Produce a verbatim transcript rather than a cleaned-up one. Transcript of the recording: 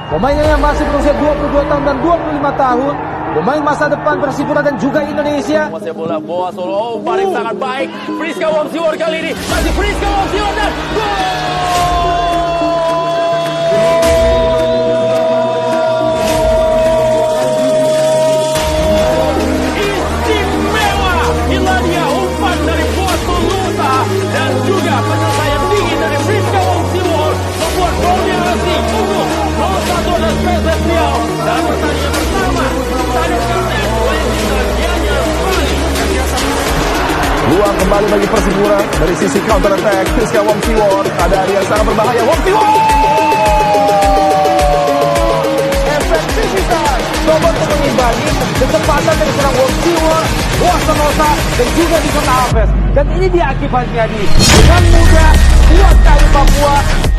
Pemainnya yang masih berusia dua puluh dua tahun dan dua puluh lima tahun. Pemain masa depan Persipura dan juga Indonesia. Masih bola Boa Solo, oh, paling uh. sangat baik. Friska Wongsiwon kali ini. Masih Friska Wongsiwon dan gol! Istimewa! Inilah dia umpan dari Boa Soluta dan juga penyelesaian tinggi dari Friska Wongsiwon membuat golnya resmi untuk nol satu dan P S S Riau dalam pertandingan pertama. Luang kembali bagi Persipura dari sisi counter attack. Friska Wongsiwon, ada yang sangat berbahaya. Wongsiwon, efektivitas coba untuk mengimbangi kecepatan dari seorang Wongsiwon, Wasanosa dan juga Dison Alves. Dan ini dia akibatnya di dengan mudah kuat kali Papua